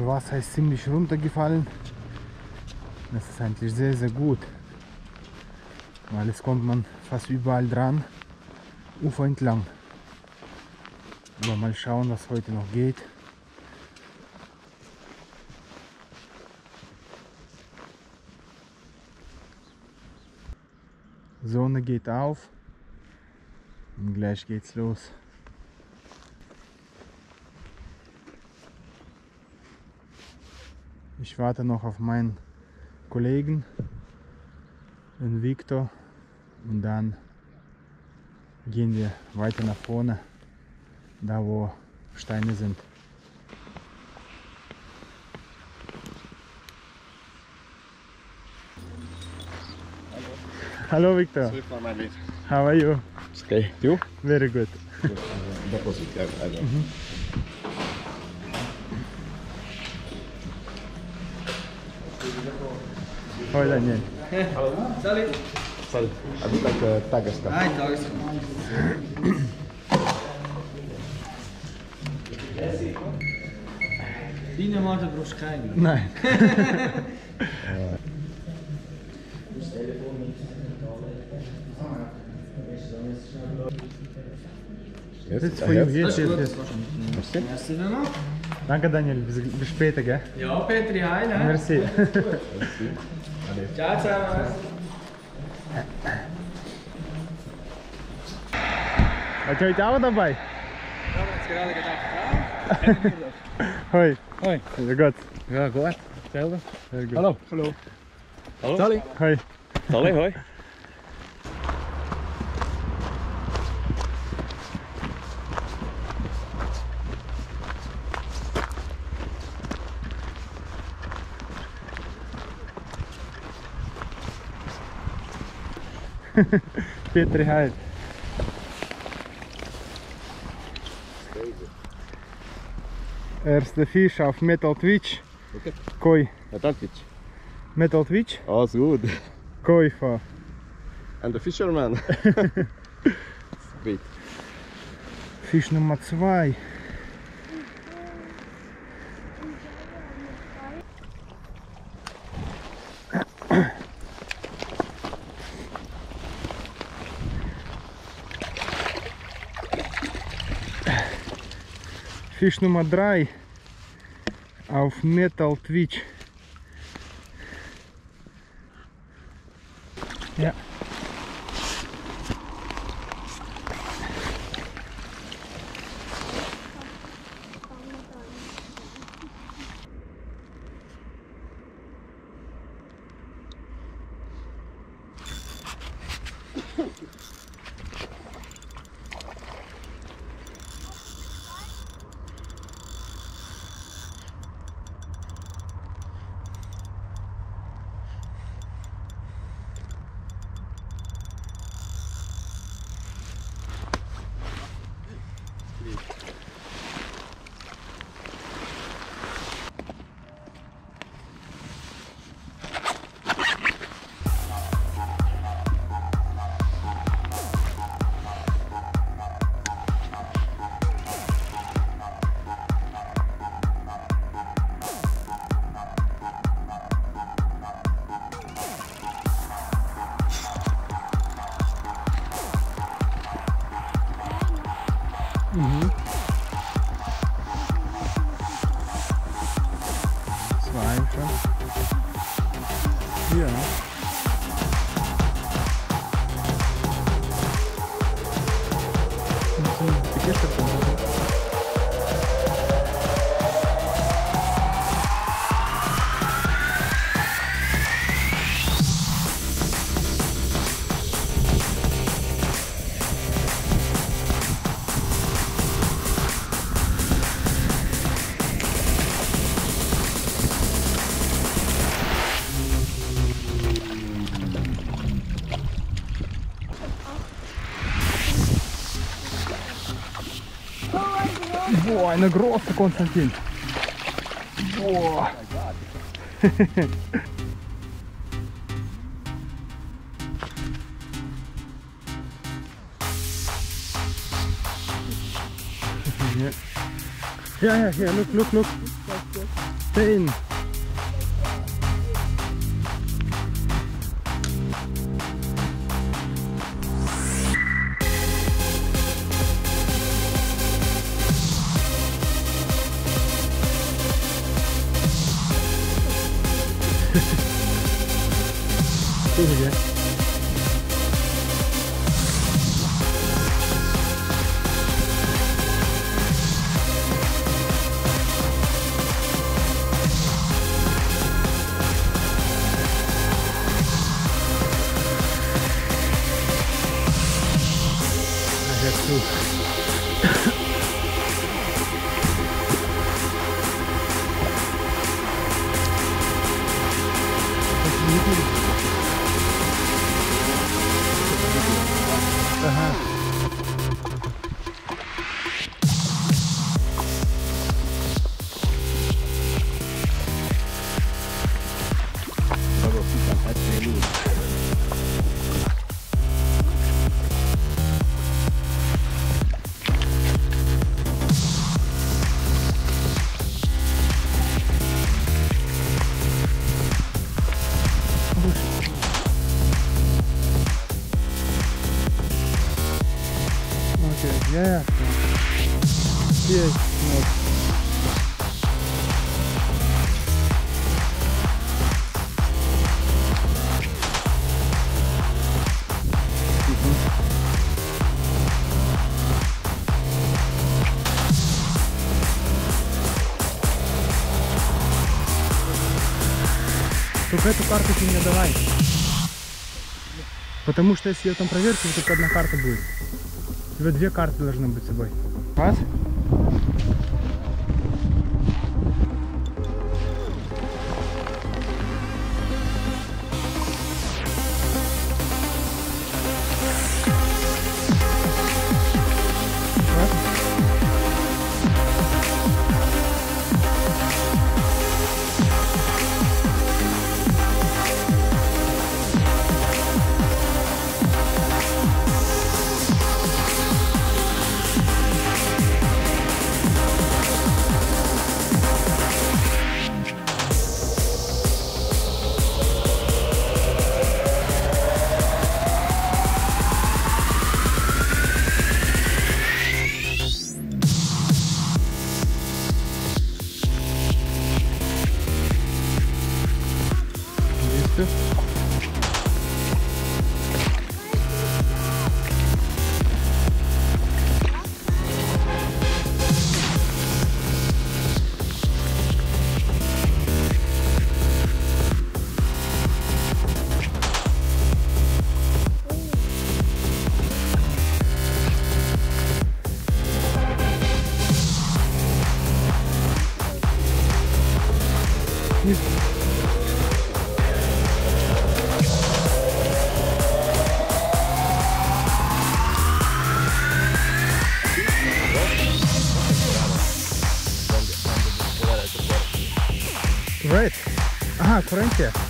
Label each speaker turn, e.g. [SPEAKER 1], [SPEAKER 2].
[SPEAKER 1] Wasser ist ziemlich runtergefallen. Das ist eigentlich sehr, sehr gut, weil es kommt man fast überall dran, Ufer entlang. Aber mal schauen, was heute noch geht. Sonne geht auf und gleich geht's los. Ich warte noch auf meinen Kollegen, den Victor, und dann gehen wir weiter nach vorne, da wo Steine sind. Hello Victor. How are you?
[SPEAKER 2] Okay, you?
[SPEAKER 1] Very good. Hoi Daniel.
[SPEAKER 3] Salut.
[SPEAKER 2] Salut. I would like a Tageska.
[SPEAKER 3] Nein, Tageska. Deine Mate brauchst du keinen.
[SPEAKER 1] Nein.
[SPEAKER 2] Yes,
[SPEAKER 1] It's
[SPEAKER 2] I
[SPEAKER 1] for you.
[SPEAKER 2] have.
[SPEAKER 1] Yes, yes, yes.
[SPEAKER 2] Merci.
[SPEAKER 3] Merci vielmals.
[SPEAKER 1] Danke Daniel, bis später, gell?
[SPEAKER 3] Ja, Petri, hi. Ne?
[SPEAKER 1] Merci.
[SPEAKER 2] Merci. Allez.
[SPEAKER 3] Ciao zusammen.
[SPEAKER 1] Seid ihr heute auch dabei?
[SPEAKER 3] Ja, wir haben jetzt gerade gedacht,
[SPEAKER 1] Hoi.
[SPEAKER 2] Hoi.
[SPEAKER 1] Ja, gut.
[SPEAKER 2] Ja, goed. Hetzelfde.
[SPEAKER 1] Sehr gut.
[SPEAKER 2] Hallo. Hallo. Hallo. Sally.
[SPEAKER 1] Hoi.
[SPEAKER 2] Sally, hoi.
[SPEAKER 1] Petri halt. Erster Fisch auf Metal Twitch.
[SPEAKER 2] Okay.
[SPEAKER 1] Koi.
[SPEAKER 2] Ja, danke.
[SPEAKER 1] Metal Twitch.
[SPEAKER 2] Alles gut.
[SPEAKER 1] Koi.
[SPEAKER 2] And the fisherman. Great.
[SPEAKER 1] Fisch Nummer 2. Fisch Nummer 3 auf Metal Twitch. Ja. Mhm. 2 schon. Ja. Boah, eine große Konstantin. Boah. Ja, ja, hier, look. Schön. Cool, gell? Hörst du? Aha. Okay, yeah. Here, no. Только эту карту ты мне давай. Потому что если ее там проверить, то только одна карта будет. У тебя две карты должны быть с собой. Раз. Right. Aha, corrente.